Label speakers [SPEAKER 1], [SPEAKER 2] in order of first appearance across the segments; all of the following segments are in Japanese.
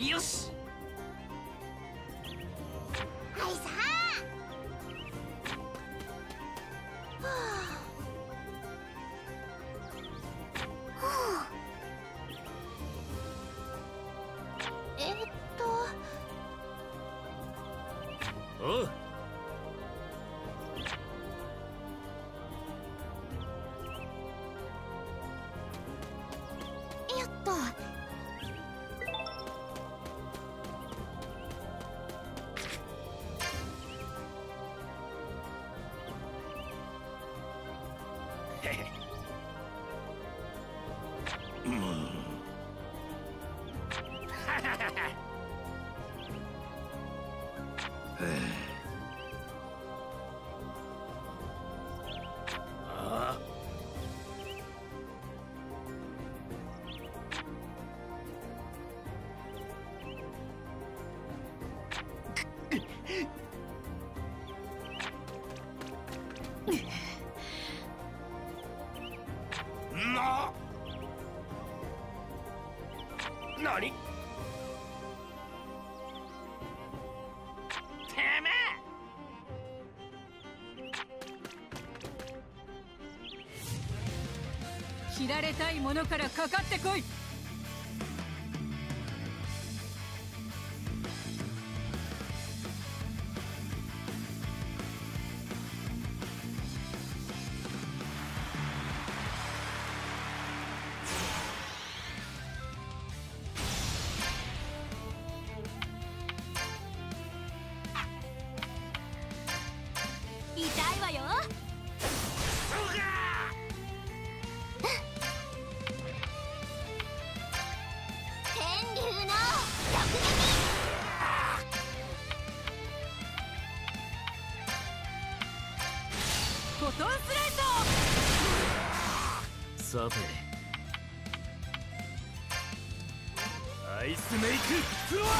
[SPEAKER 1] よし。
[SPEAKER 2] はいさあ。
[SPEAKER 1] おう。
[SPEAKER 2] よっと。
[SPEAKER 1] へへ。うん。はははは。ああ。なに？てめ
[SPEAKER 3] え！切られたいものからかかってこい。
[SPEAKER 2] 痛いわよ。天竜の直撃。
[SPEAKER 3] フォトンスライ
[SPEAKER 1] さて、アイスメイクフロア。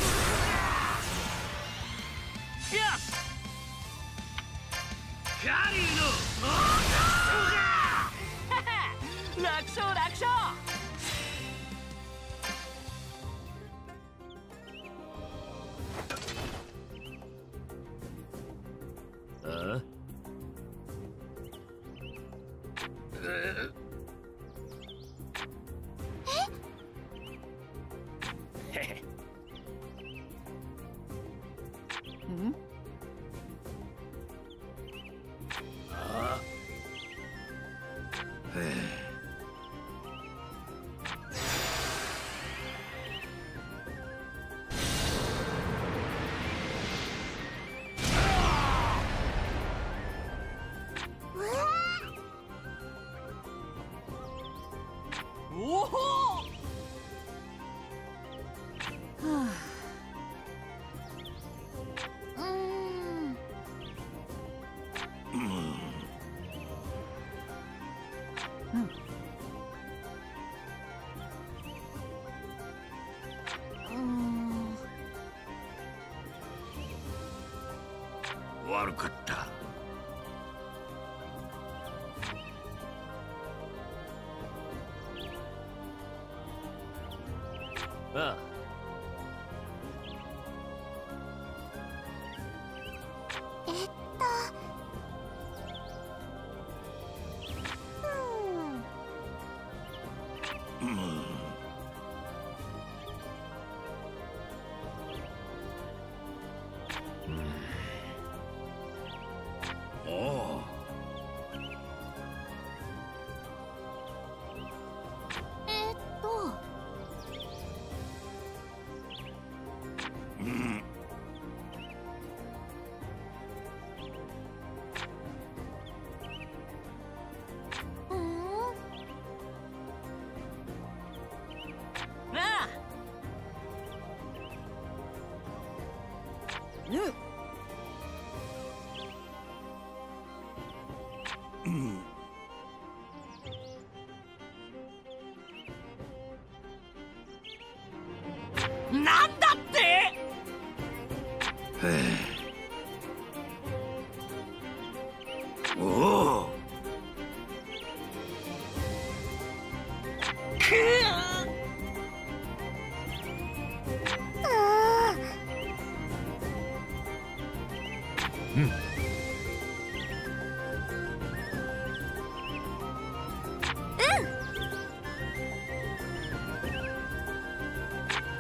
[SPEAKER 1] よし。カリーの楽勝楽勝。ああ。へへ。
[SPEAKER 3] ん？
[SPEAKER 1] ああ。へえ。
[SPEAKER 3] おお。はあ。
[SPEAKER 1] 悪かった。ああ。おお。なんだって？おお。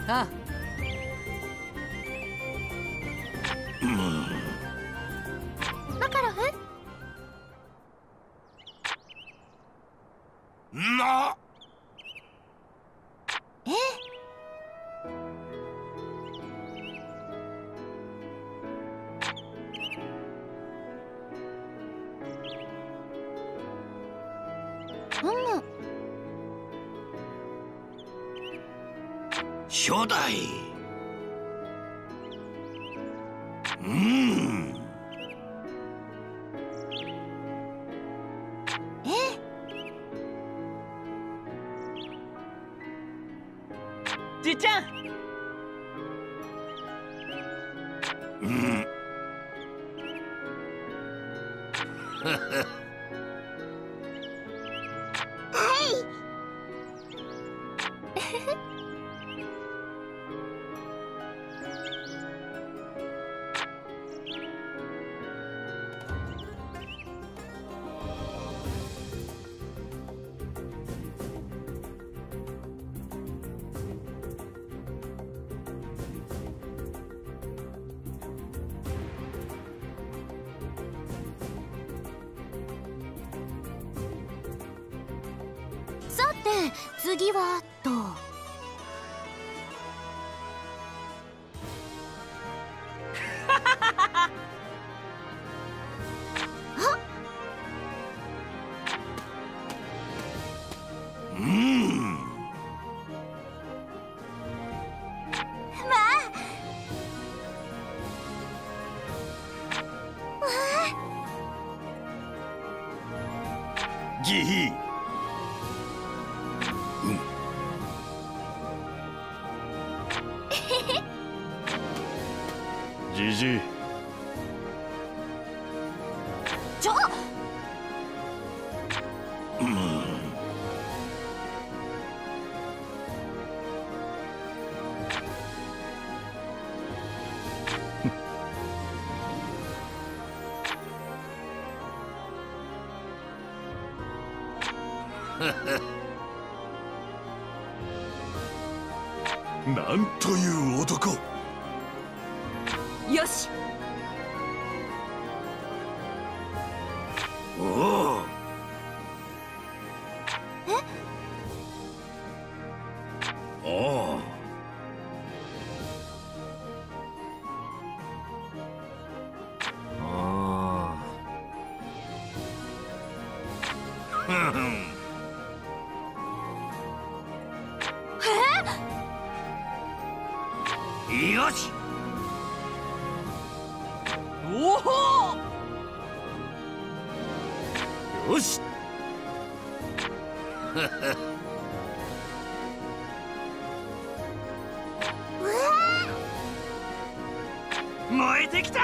[SPEAKER 3] あ
[SPEAKER 2] マカロフ。
[SPEAKER 1] な
[SPEAKER 2] えうむ。
[SPEAKER 1] 初代。
[SPEAKER 3] じいちゃん。
[SPEAKER 2] さて次はと。
[SPEAKER 1] ギヒ。じじい。
[SPEAKER 2] ちょ
[SPEAKER 1] なんという男。
[SPEAKER 3] よし。
[SPEAKER 1] おお。おお。ああ。よし。
[SPEAKER 3] おお。
[SPEAKER 1] よし。燃えてきた。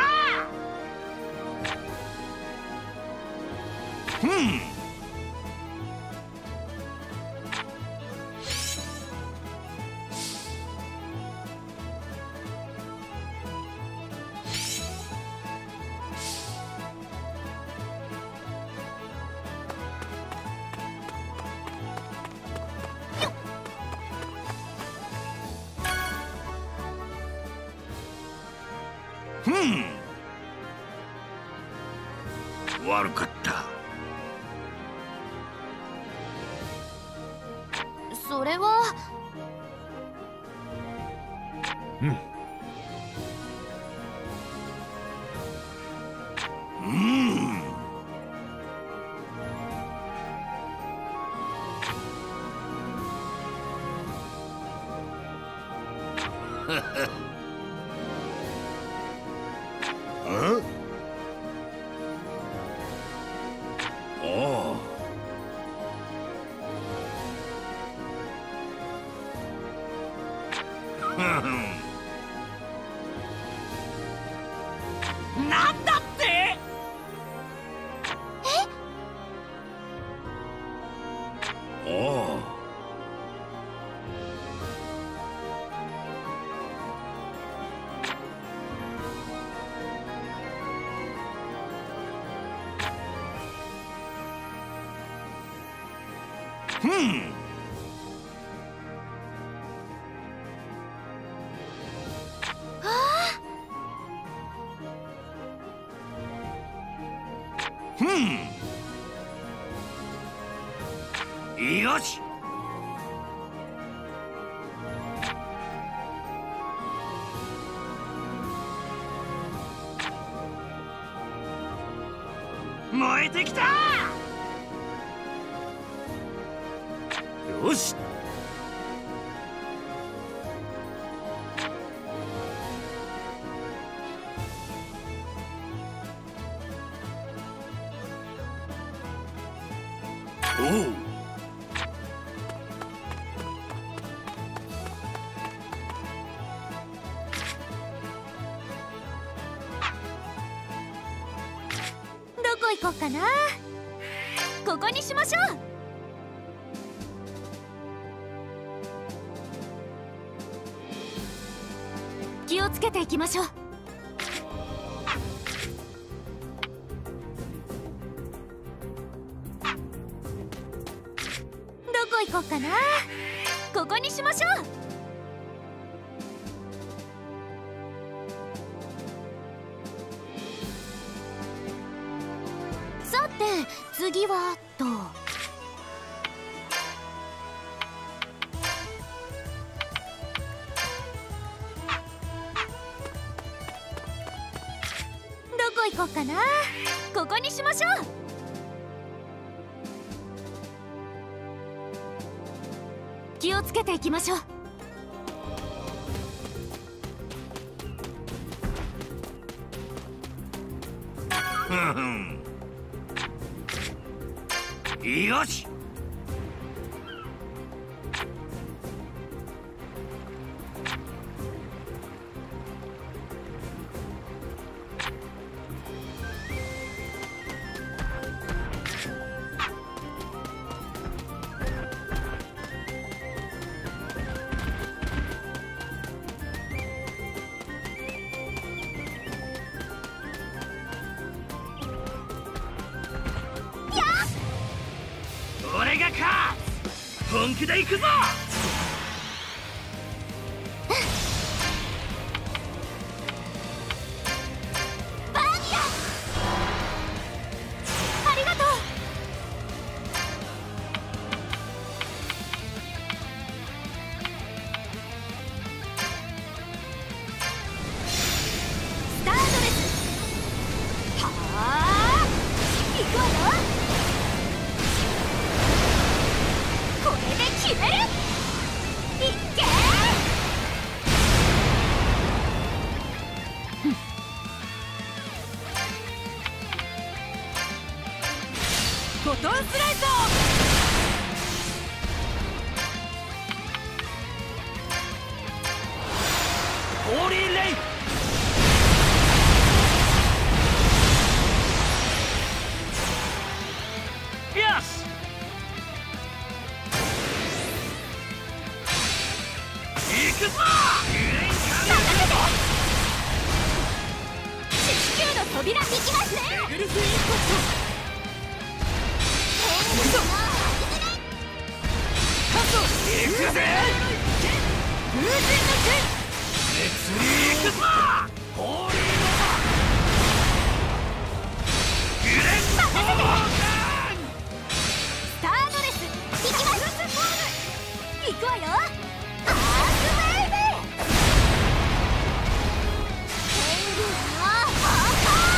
[SPEAKER 1] 悪かった。
[SPEAKER 2] それは。
[SPEAKER 1] おお。
[SPEAKER 3] なんだって。
[SPEAKER 1] おお。
[SPEAKER 3] てきた。よし。おう。
[SPEAKER 2] どこ行こうかな。ここにしましょう。気をつけていきましょう。どこ行こうかな。ここにしましょう。さて次はと。どこ行こうかな。ここにしましょう。気をつけていきましょう。
[SPEAKER 3] よし。俺が勝つ。本気で行くぞ。
[SPEAKER 2] バーニャ。ありがとう。スタートです。はあ、行くわよ。これで決める。いっけー。ボトンスライド。
[SPEAKER 3] ホーリーレイ。よし。行くぞ。
[SPEAKER 2] 四球の扉行きますね。
[SPEAKER 3] レグルスインパクト。行くぜ。
[SPEAKER 2] 風神の
[SPEAKER 3] 行くぞ。ホーリーのグレンドボーガン。
[SPEAKER 2] スタードレス行きます。行くわよ。アークウェーブ。天狗の放課。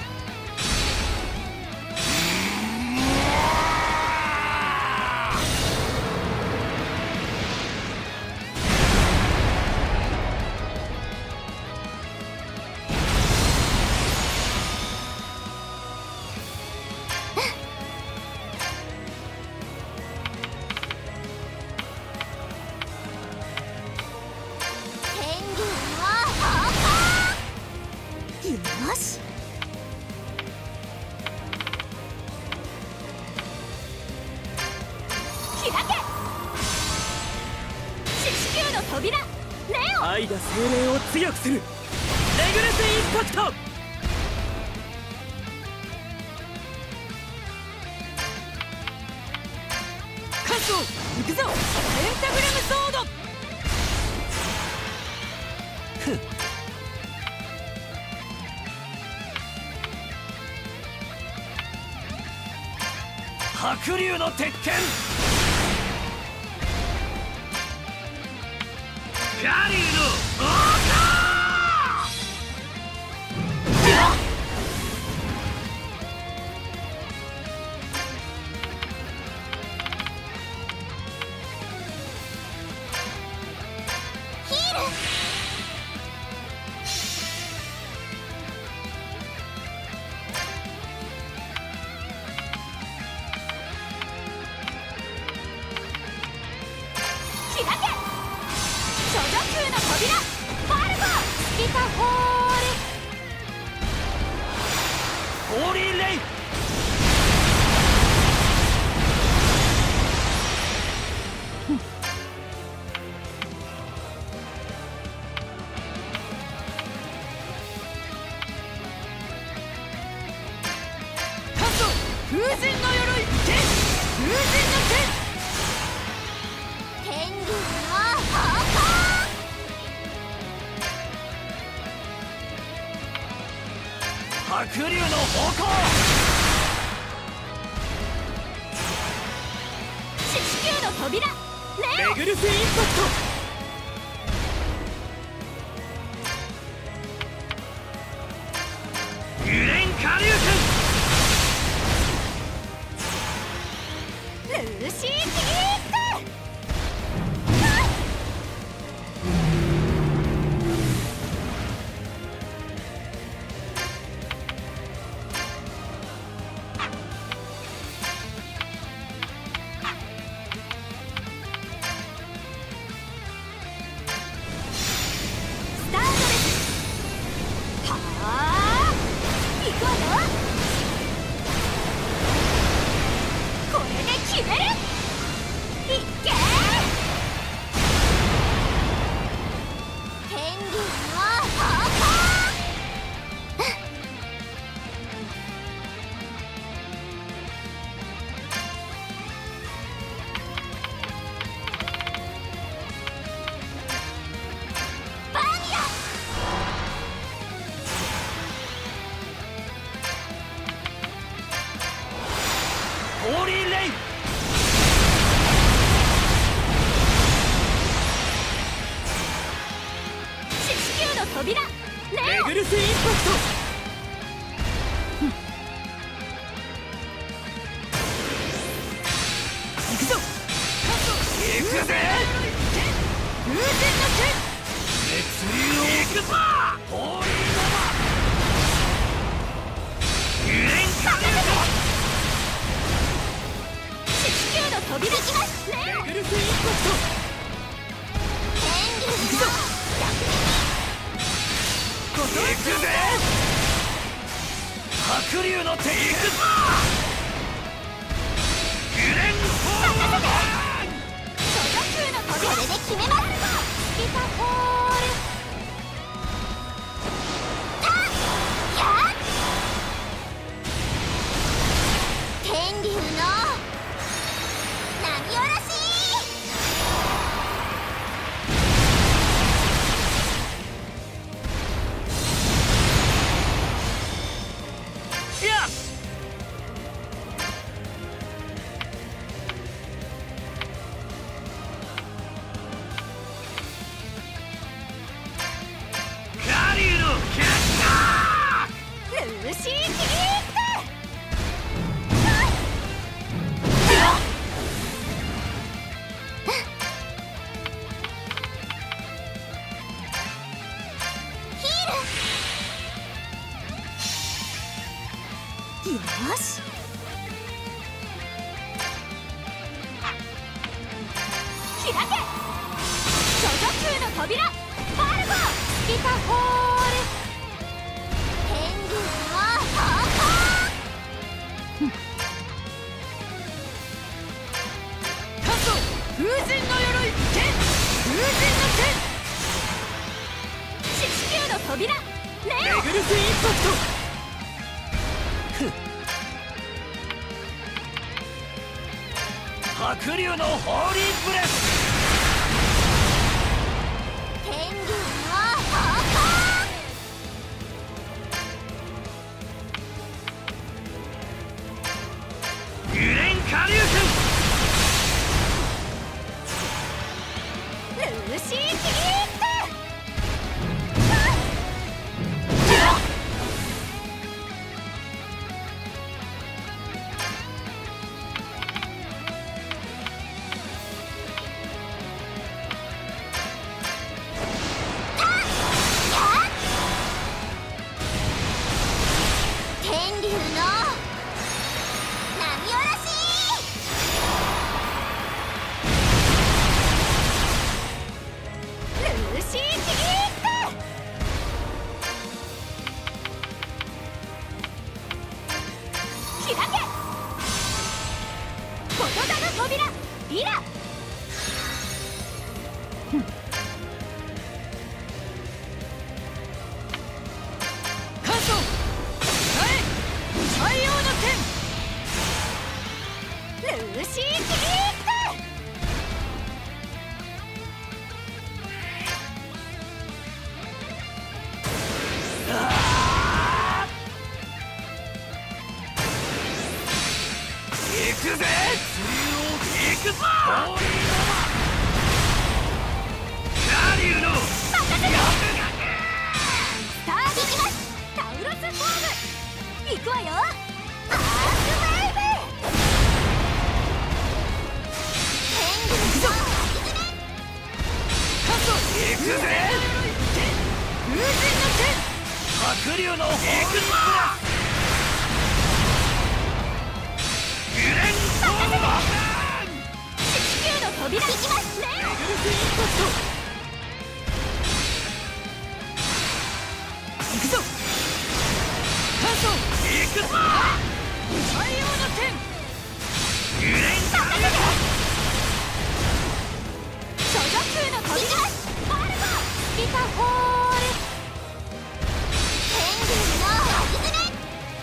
[SPEAKER 2] よし。開け。四球の扉。レオ。
[SPEAKER 1] 愛が精霊を強くする。レグルスインパクト。
[SPEAKER 3] カント行くぞ。ペンタグラムソード。白龍の鉄拳。ガリュウの王冠。
[SPEAKER 1] ホーリーレイ。
[SPEAKER 3] 風神の鎧剣、風神の
[SPEAKER 2] 天竜の
[SPEAKER 1] 白竜の矛。
[SPEAKER 2] 四死球の扉レオ。
[SPEAKER 3] レグルスインパクト。
[SPEAKER 1] ユレン下流
[SPEAKER 2] ルーシーキーッ
[SPEAKER 1] ホーリーレイ。
[SPEAKER 2] 四死球の扉レオ。
[SPEAKER 3] レグルスインパクト。行くぞ。
[SPEAKER 1] 行くぜ。
[SPEAKER 3] 風神の
[SPEAKER 1] 熱流を行くぞ。ホーリーノマ。ユレン下流
[SPEAKER 2] 四死球の扉きますレオ。
[SPEAKER 3] 剣、レグルスインパクト。
[SPEAKER 2] 天竜の
[SPEAKER 1] 行くぜ。白竜の手。行くぞ。ユレンホール。
[SPEAKER 2] 巨大球の扉これで決めますスピタホールタッヤッ天竜の波おろし
[SPEAKER 1] よし。カリュウのキャッ
[SPEAKER 2] ルーシーキリーッヒールよーし開け巨大球の扉ファルゴスピタホール天竜の方向
[SPEAKER 3] カット風神の鎧剣、風神の
[SPEAKER 2] 四死球の扉レオ。
[SPEAKER 3] 剣、レグルスインパクト。
[SPEAKER 1] 白竜のホーリーブレス。
[SPEAKER 2] 天竜の方向
[SPEAKER 1] ユレン下流
[SPEAKER 2] ルーシーキリーッ天竜の波おろし
[SPEAKER 3] 乾燥太陽の
[SPEAKER 2] ルーシーキリー
[SPEAKER 1] 行くぜ。行くぞ。ラリュウの
[SPEAKER 2] スタートします。タウロスフォーム行くわよ。アースウェーブ天狗の
[SPEAKER 3] 乾燥
[SPEAKER 1] 行くぜ。
[SPEAKER 3] 風神の
[SPEAKER 1] 白竜の行くぞ。グレンソーバー
[SPEAKER 2] 地球の扉行きますね。
[SPEAKER 3] 行くぞ。乾燥
[SPEAKER 1] 行くぞ。
[SPEAKER 3] 太陽の剣
[SPEAKER 1] グレンソーバー
[SPEAKER 2] 処女級の扉ファルコスピタホール天狗の巻き爪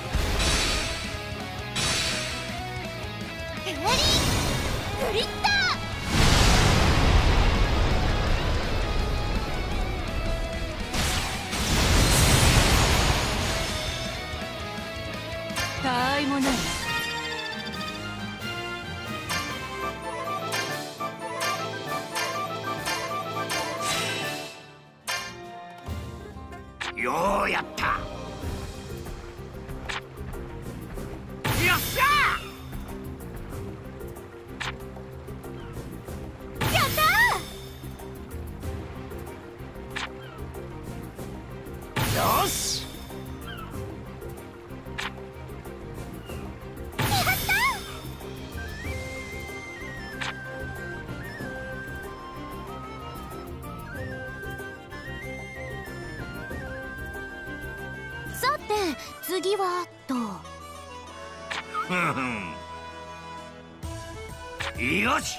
[SPEAKER 2] ヘリグリッター
[SPEAKER 3] たわいもない。
[SPEAKER 1] ようやった。よっしゃ
[SPEAKER 2] やった
[SPEAKER 1] ー。よし。
[SPEAKER 2] さて次はと
[SPEAKER 1] ふんふん。よし。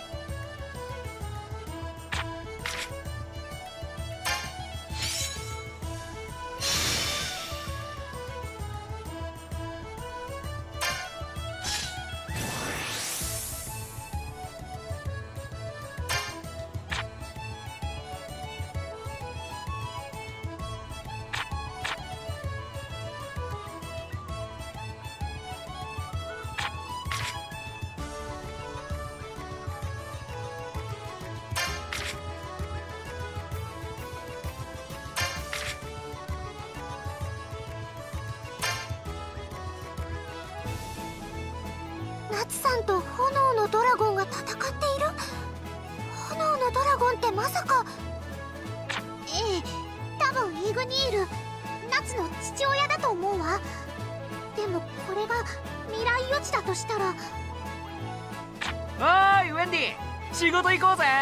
[SPEAKER 2] ナツさんと炎のドラゴンが戦っている。炎のドラゴンってまさか。ええ、多分イグニール、ナツの父親だと思うわ。でもこれが未来予知だとしたら。
[SPEAKER 4] おーいウェンディ、仕事行こうぜ。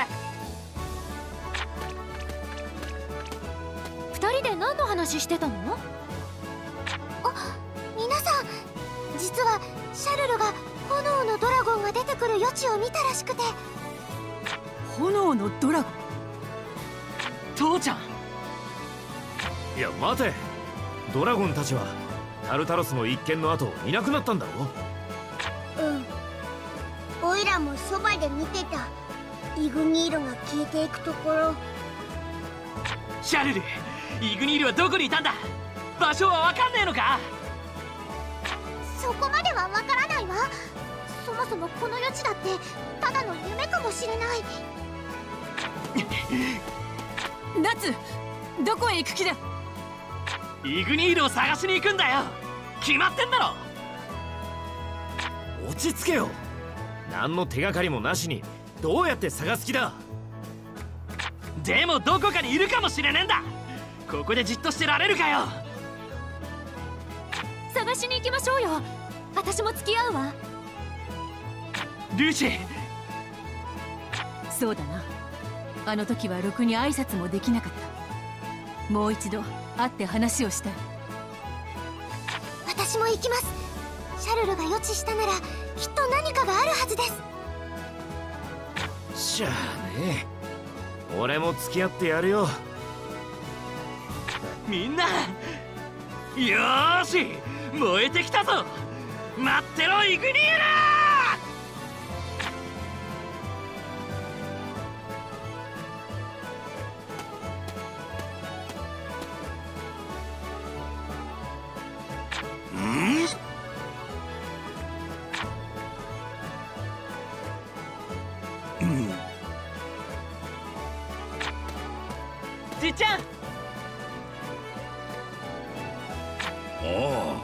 [SPEAKER 2] 二人で何の話してたの？あ、皆さん、実はシャルルが炎のドラゴンが出てくる余地を見たらしくて。
[SPEAKER 3] 炎のドラゴン。
[SPEAKER 4] 父ちゃん。
[SPEAKER 5] いや待て、ドラゴンたちはタルタロスの一件の後いなくなったんだろ。
[SPEAKER 2] オイラもそばで見てた。イグニールが消えていくところ。
[SPEAKER 4] シャルル、イグニールはどこにいたんだ。場所は分かんねえのか。
[SPEAKER 2] そこまではわからないわ。そもそもこの余地だってただの夢かもしれない。
[SPEAKER 3] ナツ、どこへ行く気だ。
[SPEAKER 4] イグニールを探しに行くんだよ。決まってんだろ。
[SPEAKER 5] 落ち着けよ。何の手がかりもなしにどうやって探す気だ。
[SPEAKER 4] でもどこかにいるかもしれねえんだ。ここでじっとしてられるかよ。
[SPEAKER 2] 探しに行きましょうよ。私も付き合うわ。
[SPEAKER 4] ルーシー。
[SPEAKER 3] そうだな、あの時はろくに挨拶もできなかった。もう一度会って話をしたい。
[SPEAKER 2] 私も行きます。シャルルが予知したならきっと何かがあるはずです。
[SPEAKER 5] しゃあね俺も付き合ってやるよ。
[SPEAKER 4] みんな、よーし燃えてきたぞ。待ってろイグニール。じっちゃん。
[SPEAKER 1] おお。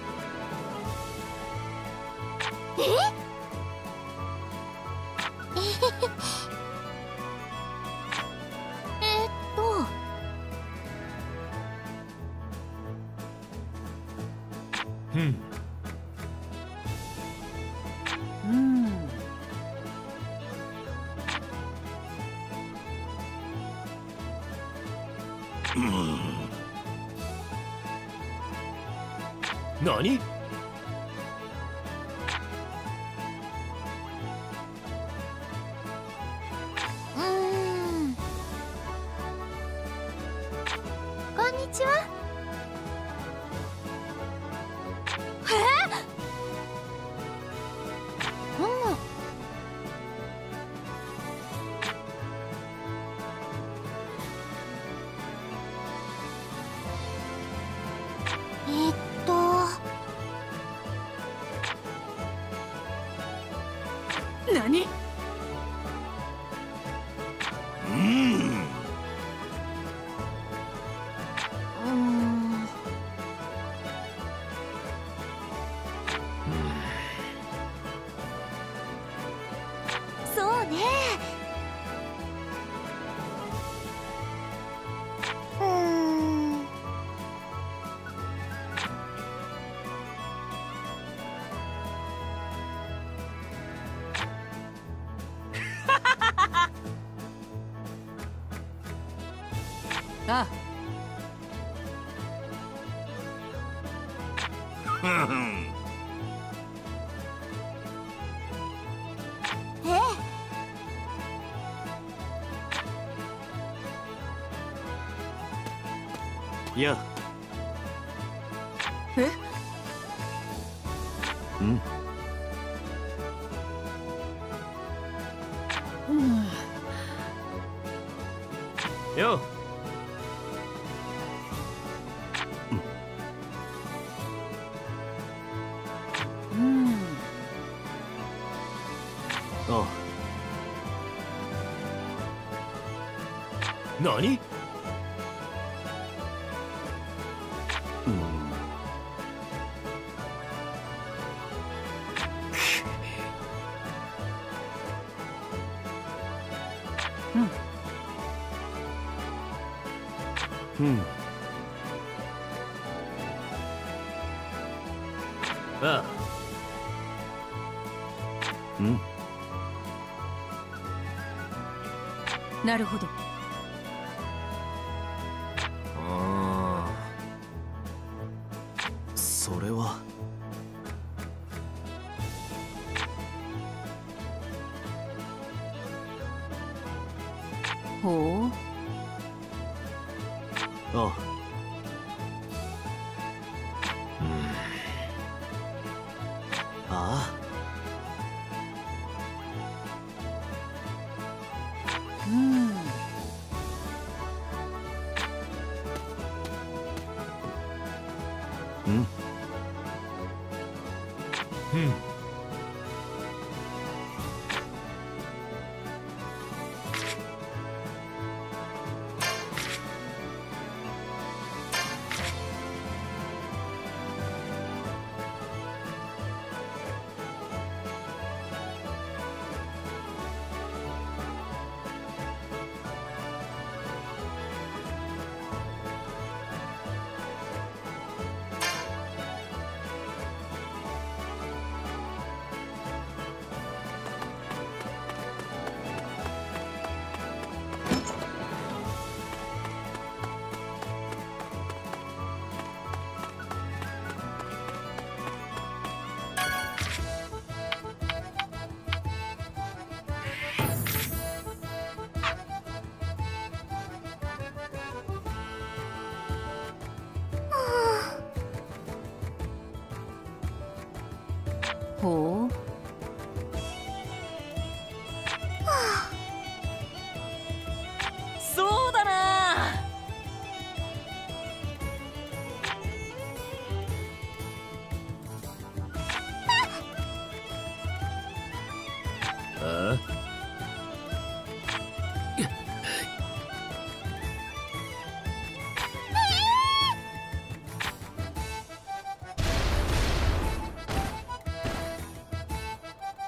[SPEAKER 5] 何？
[SPEAKER 2] こんにちは。
[SPEAKER 3] 何？
[SPEAKER 2] そうね。
[SPEAKER 3] ああ、
[SPEAKER 5] いや。
[SPEAKER 3] え？
[SPEAKER 5] よ。あ。何？ああ。
[SPEAKER 3] なるほど。
[SPEAKER 5] ああ。それは。
[SPEAKER 3] ほう。
[SPEAKER 5] ああ。ああ。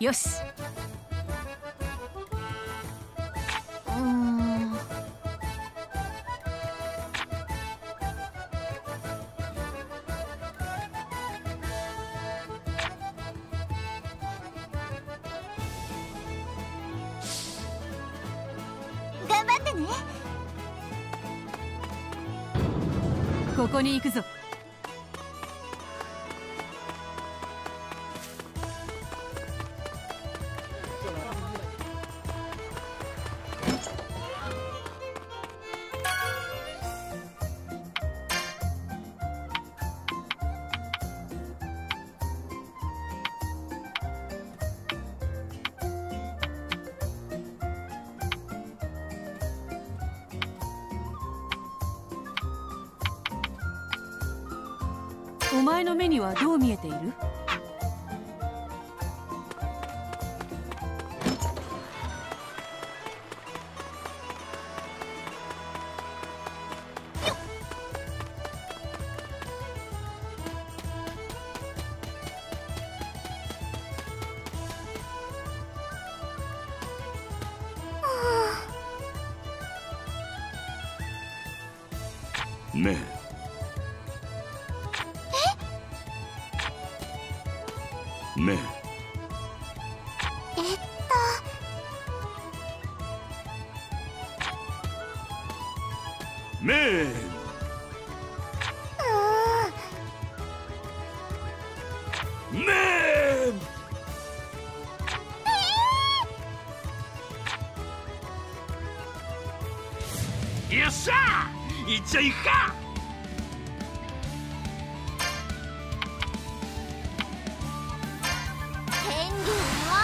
[SPEAKER 3] よし。
[SPEAKER 2] 頑張ってね。
[SPEAKER 3] ここに行くぞ。お前の目にはどう見えている？
[SPEAKER 1] ねえねえねえねえよっしゃー、行っちゃいくか。
[SPEAKER 2] 天竜は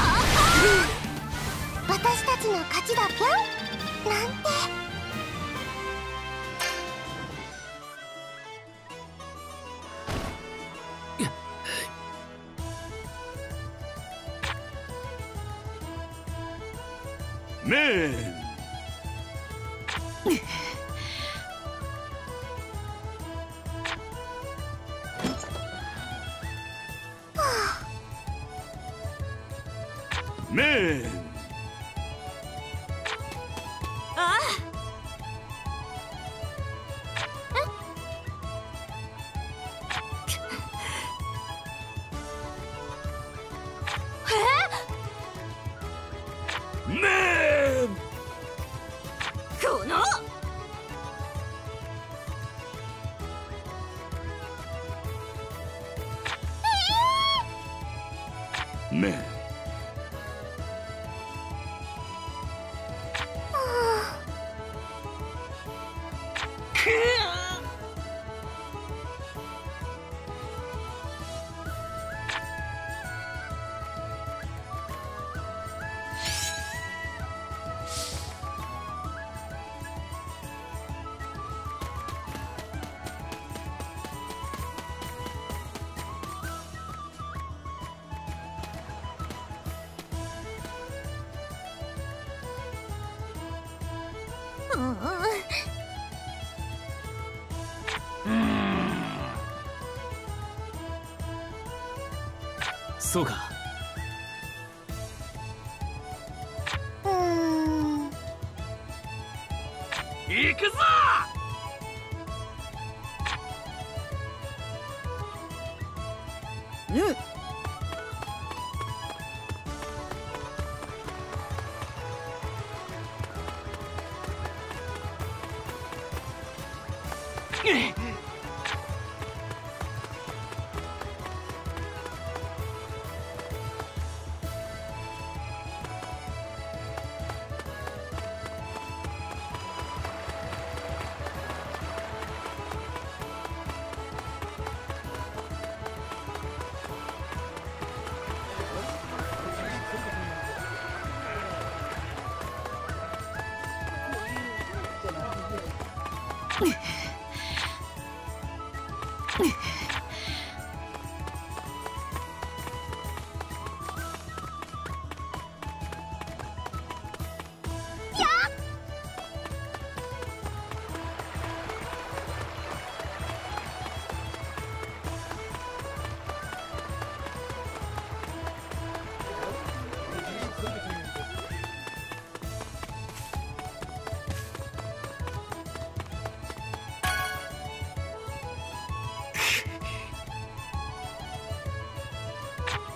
[SPEAKER 2] 私たちの勝ちだぴょんなんて。
[SPEAKER 1] ねえねえ
[SPEAKER 3] あ
[SPEAKER 1] ねえ
[SPEAKER 3] この
[SPEAKER 1] ねえ
[SPEAKER 5] そうか。
[SPEAKER 1] 行くぞ。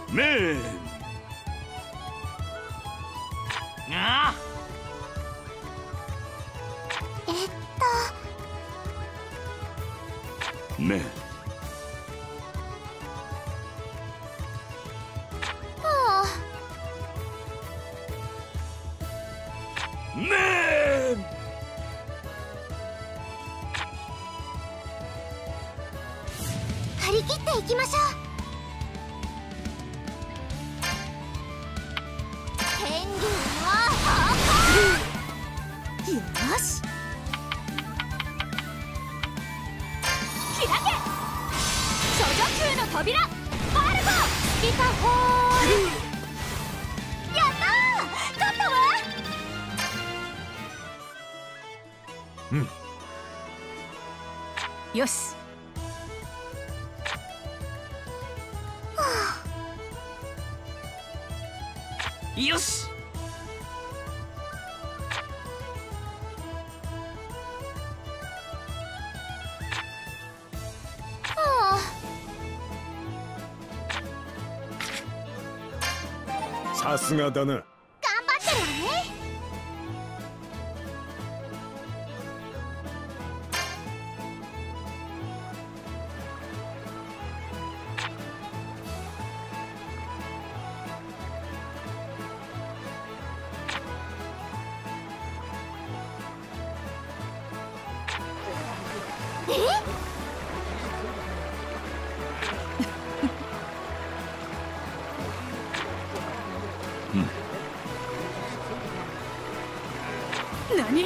[SPEAKER 1] メン。
[SPEAKER 4] ああ、
[SPEAKER 1] メン。メン。
[SPEAKER 2] 張り切っていきましょう。天竜の方向。よし、開け処女級の扉バルゴスピタホール。やったー、勝ったわ。
[SPEAKER 3] よし。
[SPEAKER 4] よし。
[SPEAKER 5] さすがだな。
[SPEAKER 2] 頑張ってるわね。
[SPEAKER 3] 何？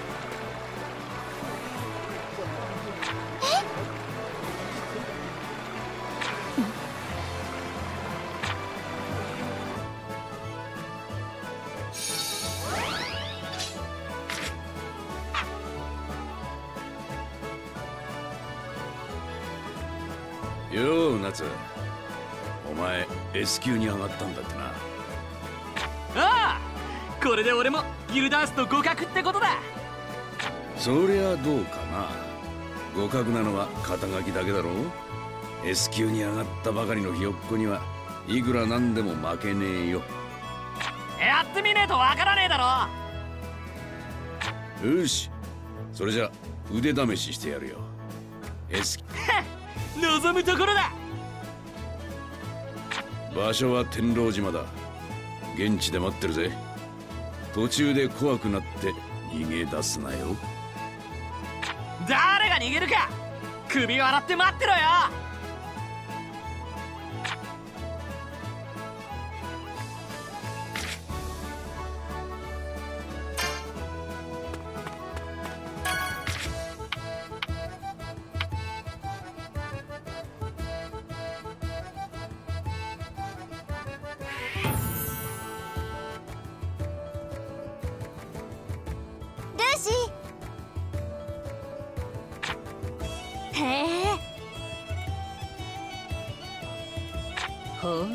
[SPEAKER 1] よう、夏。お前 S 級に上がったんだってな。
[SPEAKER 4] ああ、これで俺もギルダースと互角ってことだ。
[SPEAKER 1] そりゃどうかな。互角なのは肩書きだけだろ。 S 級に上がったばかりのひよっこにはいくらなんでも負けねえよ。
[SPEAKER 4] やってみねえとわからねえだろ。
[SPEAKER 1] よし、それじゃ腕試ししてやるよ。 S
[SPEAKER 4] 望むところだ。
[SPEAKER 1] 場所は天狼島だ。現地で待ってるぜ。途中で怖くなって逃げ出すなよ。
[SPEAKER 4] 誰が逃げるか。首を洗って待ってろよ。
[SPEAKER 2] ルーシー。へえ。
[SPEAKER 3] ほう。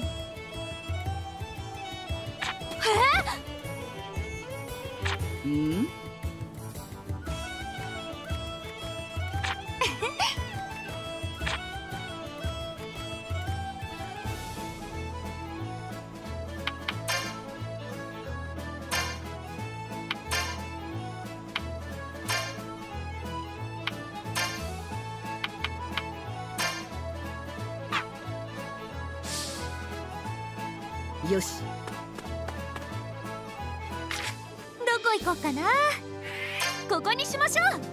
[SPEAKER 3] うん？よし。
[SPEAKER 2] どこ行こうかな。ここにしましょう。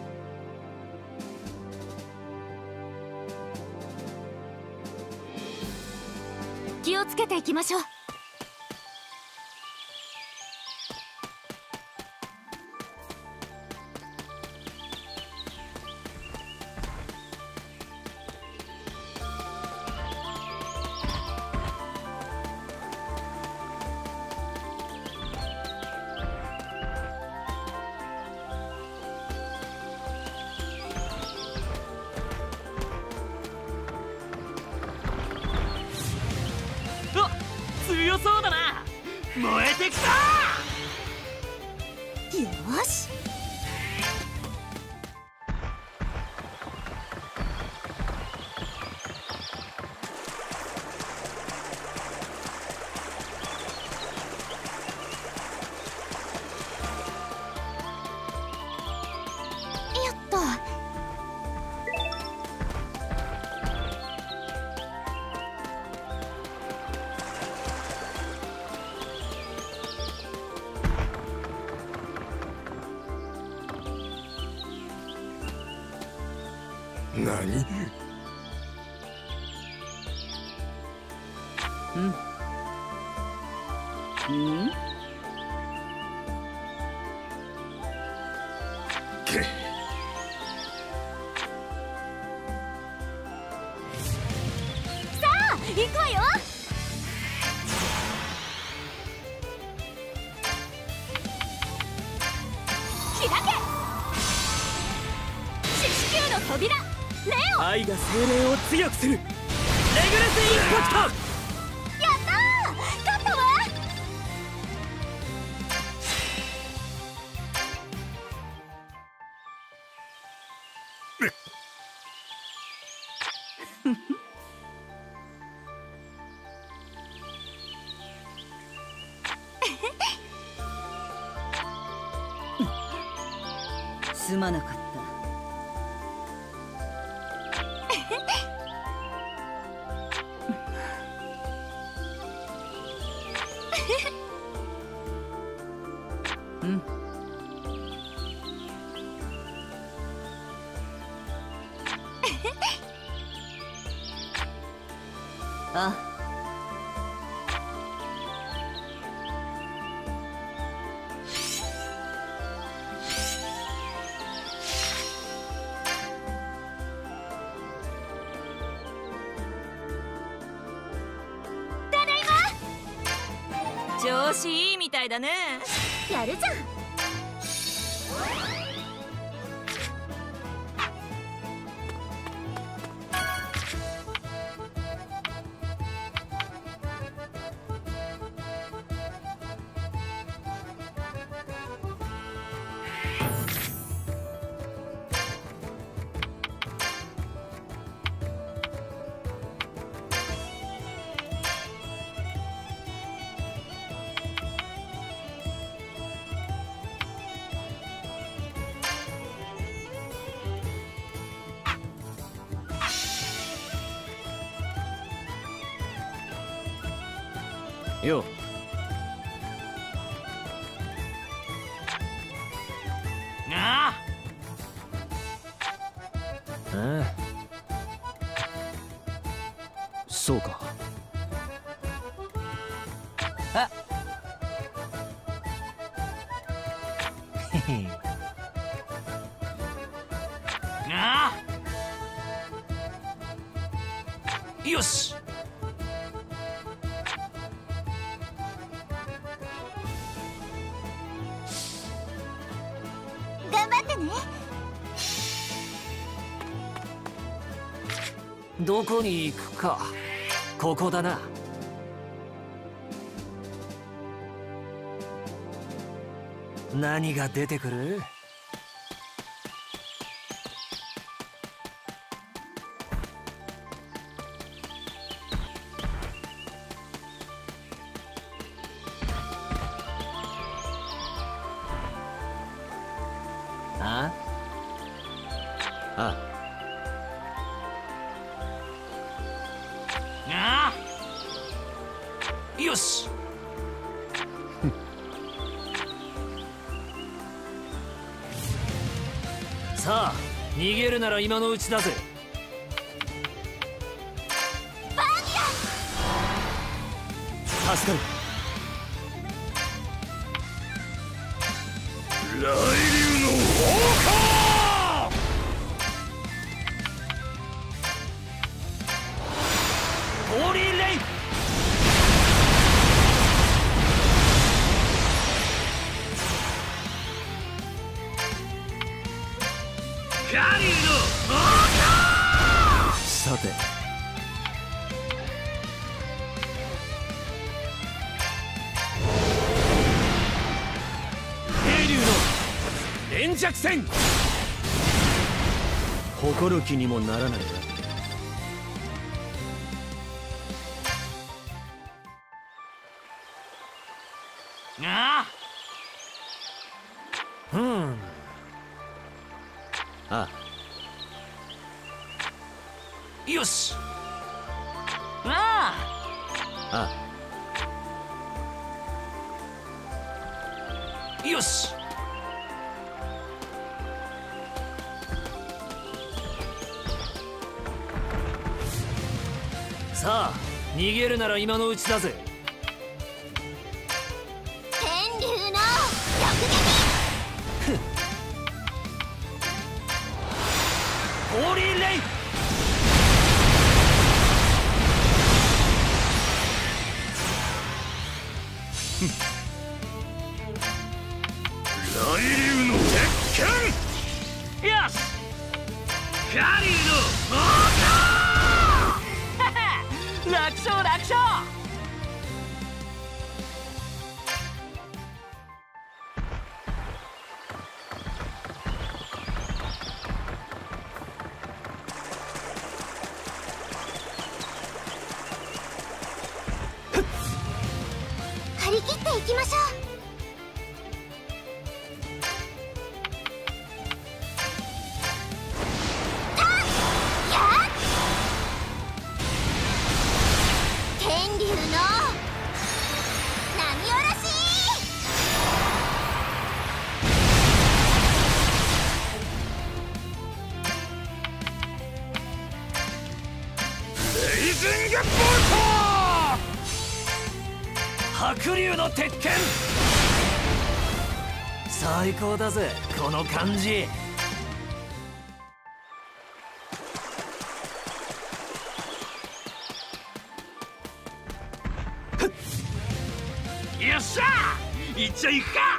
[SPEAKER 2] 気をつけていきましょう。
[SPEAKER 4] 強そうだな。燃えてきた。
[SPEAKER 2] よし。
[SPEAKER 6] 何？
[SPEAKER 3] 行くわよ。開け四死球の扉レオ。
[SPEAKER 4] 愛が精霊を強くするレグレスインパクト。
[SPEAKER 2] やったー、勝ったわ。
[SPEAKER 3] すまなかった。あ、調子いいみたいだね。
[SPEAKER 2] やるじゃん。
[SPEAKER 4] よああ、そうか。ああよし。
[SPEAKER 2] 頑張ってね。
[SPEAKER 4] どこに行くか。ここだな。何が出てくる？ああああ、よし。さあ逃げるなら今のうちだぜ。助かる。
[SPEAKER 6] 雷流の放火！
[SPEAKER 4] ホーリーレイ。カリルの放火！さて渓流の連着戦。誇る気にもならないな。ああ、ああ、よし。ああ、よし。
[SPEAKER 5] さあ逃げるなら今のうちだぜ。
[SPEAKER 2] 天竜の突撃。
[SPEAKER 5] ホーリーレイ。
[SPEAKER 6] 雷竜の鉄拳。
[SPEAKER 4] よしカリュウの猛攻楽勝楽勝。
[SPEAKER 2] 張り切っていきましょう。天竜の波下ろし。
[SPEAKER 6] レイジングボル
[SPEAKER 5] 白竜の鉄拳。最高だぜこの感じ。
[SPEAKER 4] よっしゃ行っちゃいくか。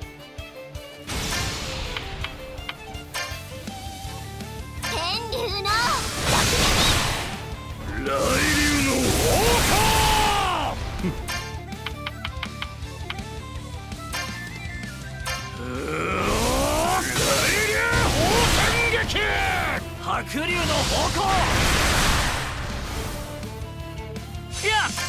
[SPEAKER 2] 天竜の
[SPEAKER 6] 雷竜の砲火。雷竜砲剣撃。
[SPEAKER 5] 白竜の方向。
[SPEAKER 4] よし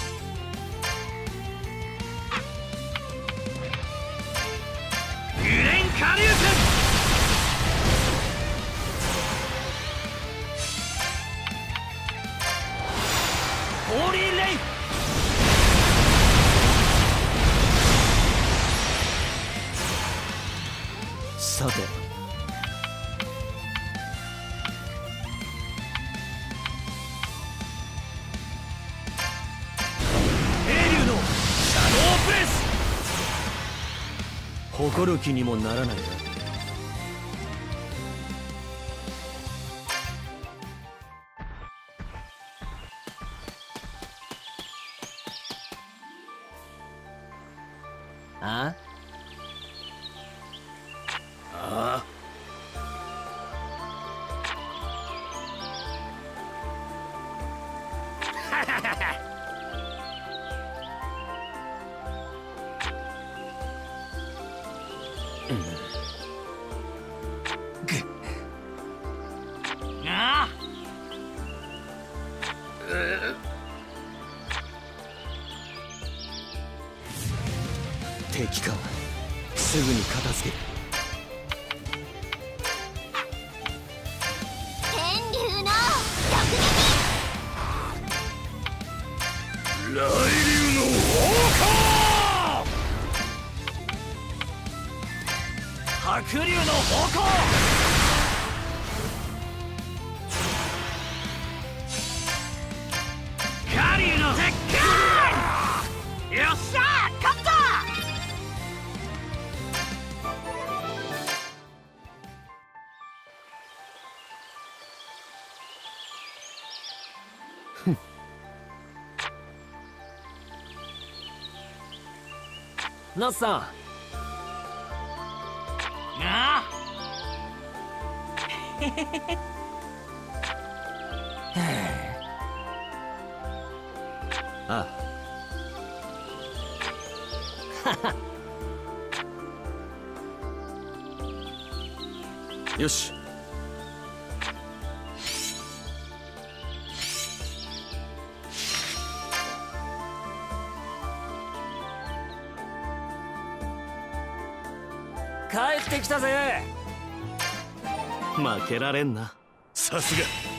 [SPEAKER 4] グレン下流拳。
[SPEAKER 5] ホーリーレイ。さて
[SPEAKER 4] 英竜のシャドウプレス。
[SPEAKER 5] 誇る気にもならないな。あ
[SPEAKER 1] あ
[SPEAKER 4] ああ
[SPEAKER 5] 敵か。すぐに片付ける。
[SPEAKER 2] 天竜の突撃。
[SPEAKER 6] 雷竜の砲火。
[SPEAKER 5] 白竜の方向。
[SPEAKER 4] カリュウの鉄拳。よっしゃ勝った。
[SPEAKER 5] ナツさん。
[SPEAKER 4] あ
[SPEAKER 5] あよし。帰ってきたぜ。負けられんな。
[SPEAKER 6] さすが